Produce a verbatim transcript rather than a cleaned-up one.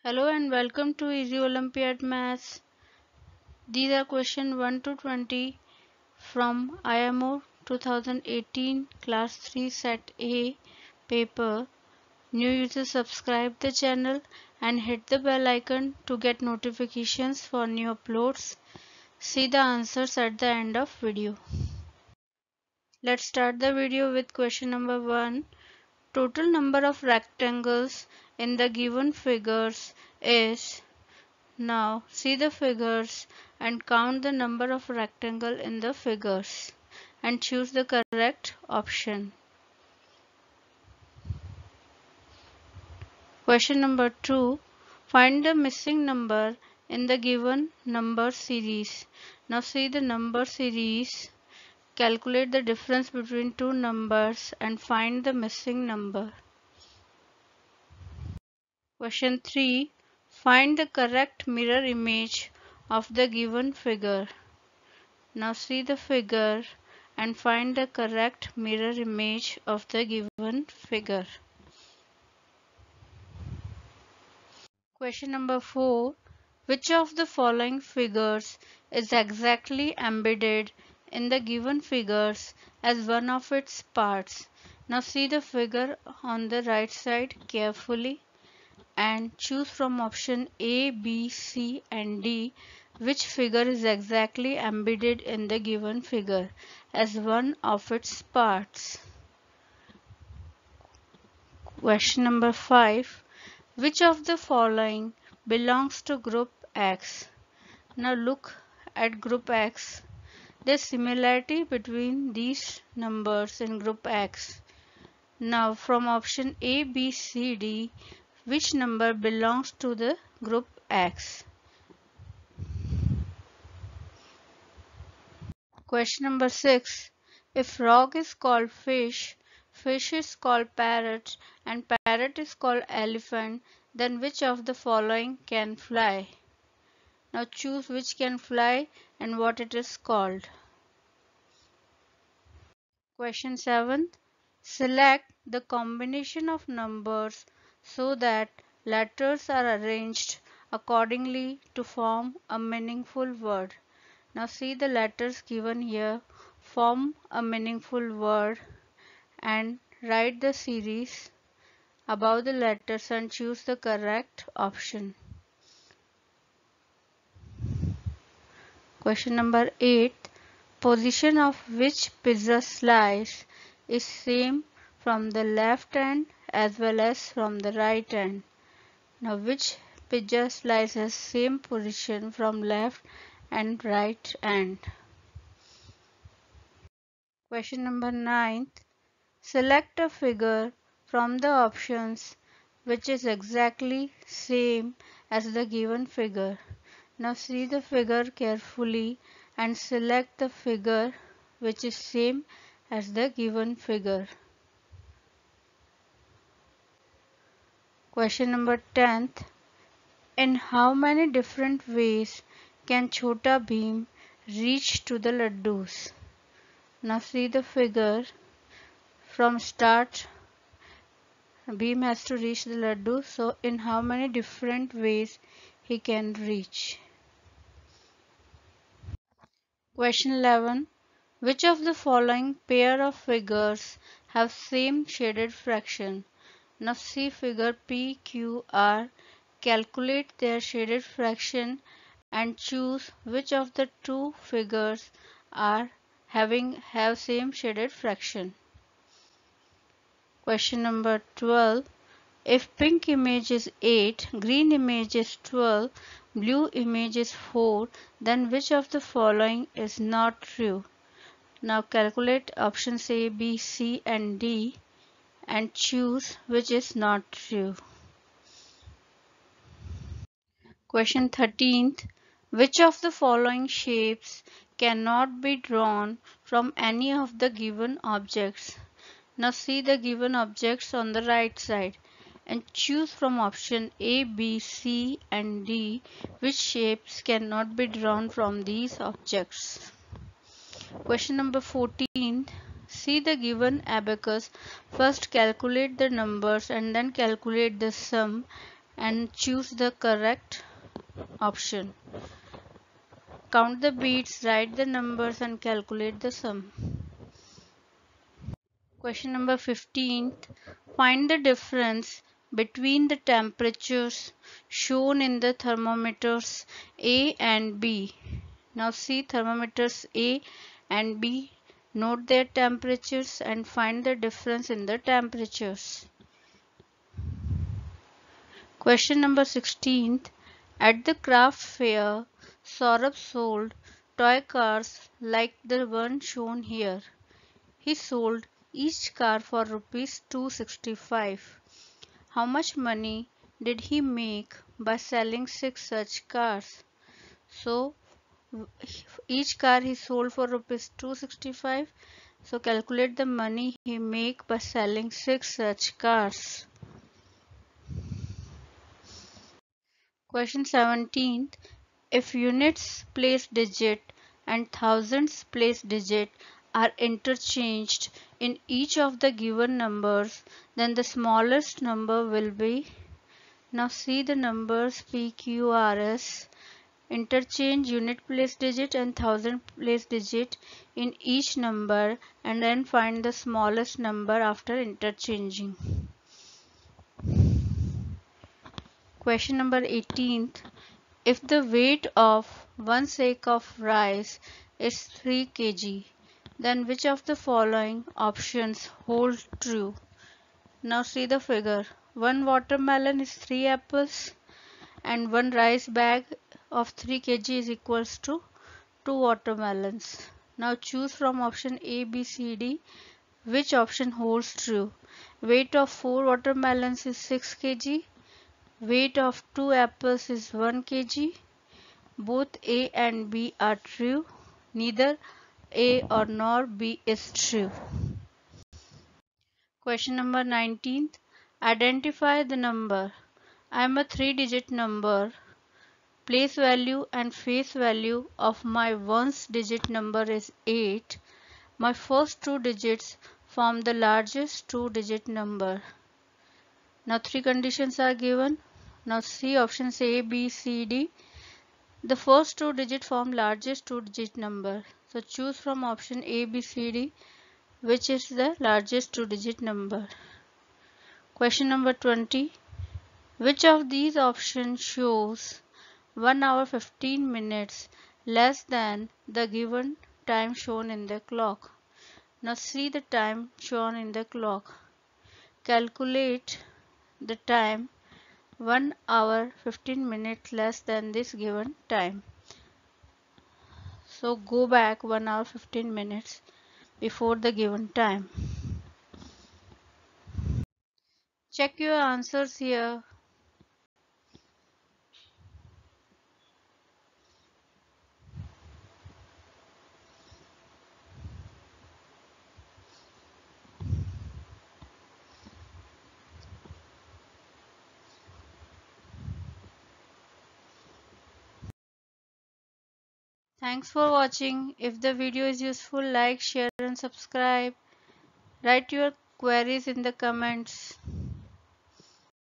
Hello and welcome to Easy Olympiad Maths. These are question one to twenty from I M O twenty eighteen Class three Set A paper. New users subscribe the channel and hit the bell icon to get notifications for new uploads. See the answers at the end of video. Let's start the video with question number one. Total number of rectangles in the given figures is. Now see the figures and count the number of rectangles in the figures and choose the correct option. Question number two. Find the missing number in the given number series. Now see the number series. Calculate the difference between two numbers and find the missing number. Question three. Find the correct mirror image of the given figure. Now see the figure and find the correct mirror image of the given figure. Question number four. Which of the following figures is exactly embedded in the given figures as one of its parts? Now see the figure on the right side carefully and choose from option A, B, C and D which figure is exactly embedded in the given figure as one of its parts. Question number five. Which of the following belongs to group X? Now look at group X. There is similarity between these numbers in group X. Now from option A, B, C, D, which number belongs to the group X? Question number six. If frog is called fish, fish is called parrot, and parrot is called elephant, then which of the following can fly? Now choose which can fly and what it is called. Question seven. Select the combination of numbers so that letters are arranged accordingly to form a meaningful word. Now see the letters given here form a meaningful word and write the series above the letters and choose the correct option. Question number eight. Position of which pizza slice is same from the left end as well as from the right end? Now which pizza slice has same position from left and right end? Question number nine. Select a figure from the options which is exactly same as the given figure. Now see the figure carefully and select the figure which is same as the given figure. Question number ten. In how many different ways can Chhota Bheem reach to the laddus? Now see the figure. From start, Bheem has to reach the laddu, so in how many different ways he can reach? Question eleven. Which of the following pair of figures have same shaded fraction? Now see figure P, Q, R. Calculate their shaded fraction and choose which of the two figures are having have same shaded fraction. Question number twelve. If pink image is eight, green image is twelve, blue image is four, then which of the following is not true? Now calculate options A, B, C and D and choose which is not true. Question thirteenth. Which of the following shapes cannot be drawn from any of the given objects? Now see the given objects on the right side and choose from option A, B, C and D which shapes cannot be drawn from these objects. Question number fourteen. See the given abacus. First calculate the numbers and then calculate the sum and choose the correct option. Count the beads, write the numbers and calculate the sum. Question number fifteen. Find the difference between the temperatures shown in the thermometers A and B. Now see thermometers A and B. Note their temperatures and find the difference in the temperatures. Question number sixteen. At the craft fair, Saurabh sold toy cars like the one shown here. He sold each car for rupees two hundred sixty-five. How much money did he make by selling six such cars? So each car he sold for rupees two hundred sixty-five. So calculate the money he make by selling six such cars. Question seventeen. If units place digit and thousands place digit are interchanged in each of the given numbers, then the smallest number will be. Now see the numbers P Q R S. Interchange unit place digit and thousand place digit in each number and then find the smallest number after interchanging. Question number eighteen. If the weight of one sack of rice is three kilograms, then which of the following options hold true? Now see the figure. One watermelon is three apples and one rice bag of three kilograms is equals to two watermelons. Now choose from option A, B, C, D. Which option holds true? Weight of four watermelons is six kilograms. Weight of two apples is one kilogram. Both A and B are true. Neither A or nor B is true. Question number nineteen. Identify the number. I am a three-digit number. Place value and face value of my ones digit number is eight. My first two digits form the largest two-digit number. Now three conditions are given. Now see options A, B, C, D. The first two digits form largest two-digit number. So choose from option A, B, C, D, which is the largest two-digit number. Question number twenty. Which of these options shows one hour fifteen minutes less than the given time shown in the clock? Now see the time shown in the clock. Calculate the time one hour fifteen minutes less than this given time. So go back one hour fifteen minutes before the given time. Check your answers here. Thanks for watching. If the video is useful, like, share and subscribe. Write your queries in the comments.